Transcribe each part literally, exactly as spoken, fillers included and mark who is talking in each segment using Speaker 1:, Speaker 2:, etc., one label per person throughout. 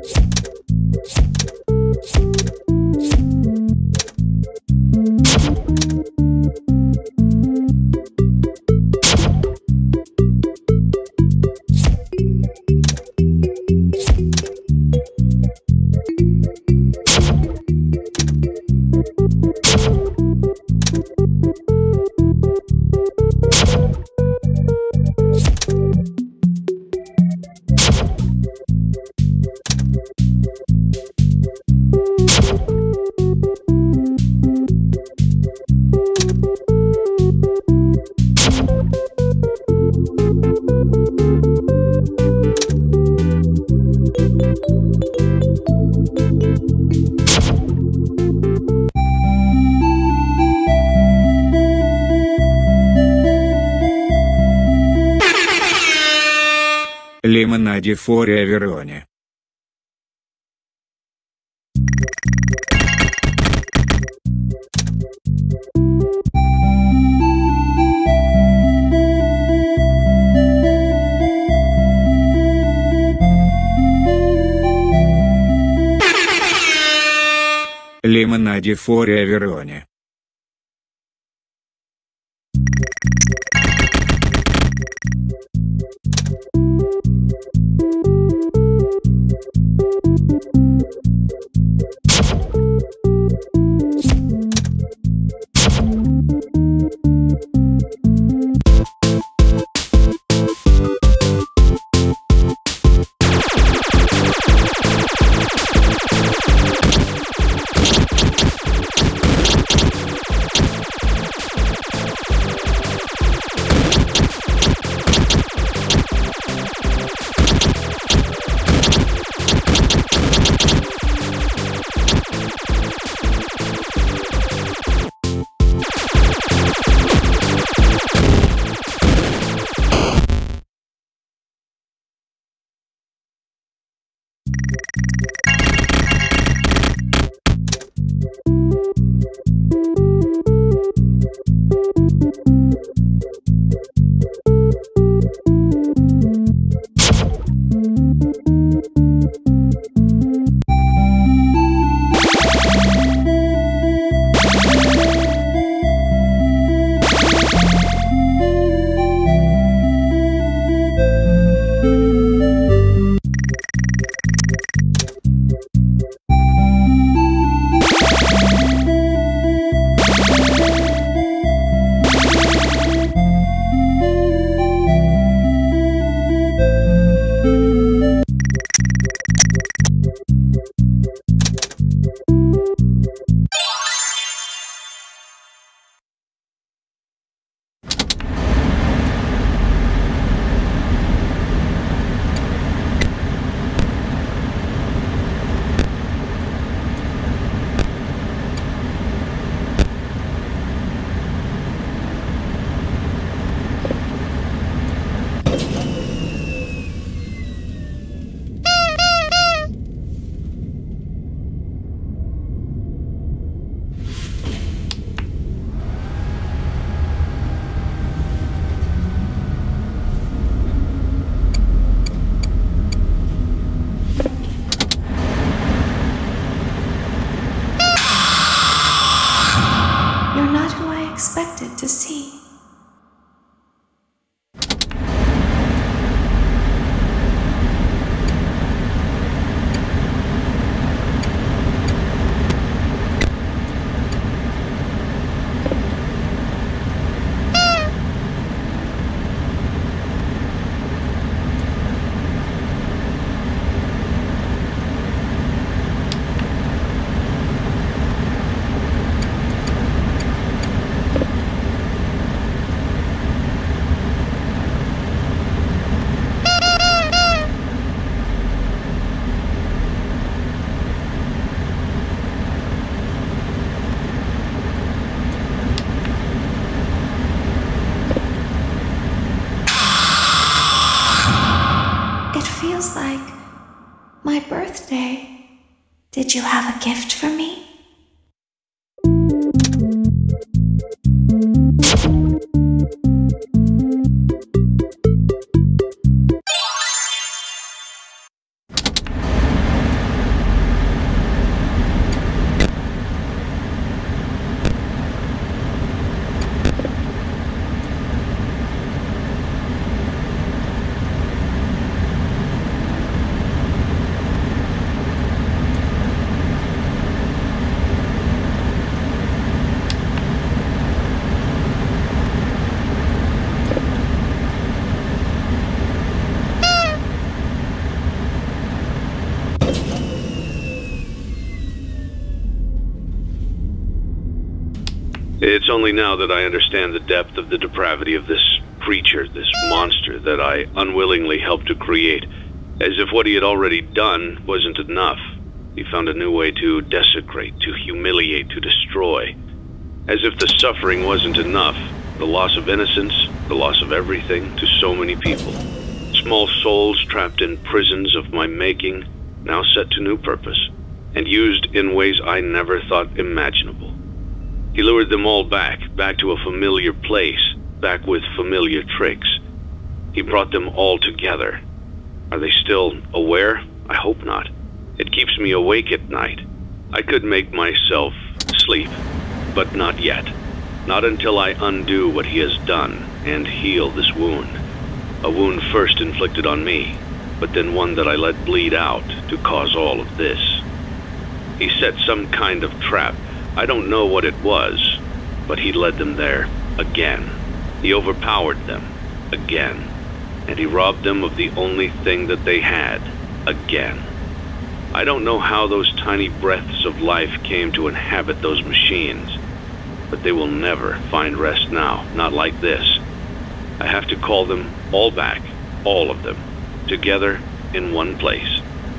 Speaker 1: Лимонаде Форе Вероне. Лимонаде Форе Вероне.
Speaker 2: Expected to see. My birthday. Did you have a gift for me?
Speaker 3: It's only now that I understand the depth of the depravity of this creature, this monster that I unwillingly helped to create, as if what he had already done wasn't enough. He found a new way to desecrate, to humiliate, to destroy. As if the suffering wasn't enough, the loss of innocence, the loss of everything to so many people. Small souls trapped in prisons of my making, now set to new purpose, and used in ways I never thought imaginable. He lured them all back, back to a familiar place, back with familiar tricks. He brought them all together. Are they still aware? I hope not. It keeps me awake at night. I could make myself sleep, but not yet. Not until I undo what he has done and heal this wound. A wound first inflicted on me, but then one that I let bleed out to cause all of this. He set some kind of trap. I don't know what it was, but he led them there again. He overpowered them again, and he robbed them of the only thing that they had again. I don't know how those tiny breaths of life came to inhabit those machines, but they will never find rest now, not like this. I have to call them all back, all of them, together in one place.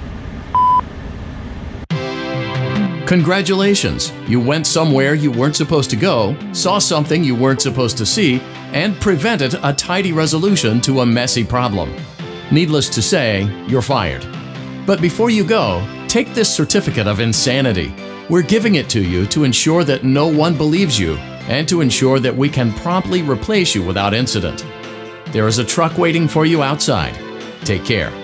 Speaker 4: Congratulations! You went somewhere you weren't supposed to go, saw something you weren't supposed to see, and prevented a tidy resolution to a messy problem. Needless to say, you're fired. But before you go, take this certificate of insanity. We're giving it to you to ensure that no one believes you and to ensure that we can promptly replace you without incident. There is a truck waiting for you outside. Take care.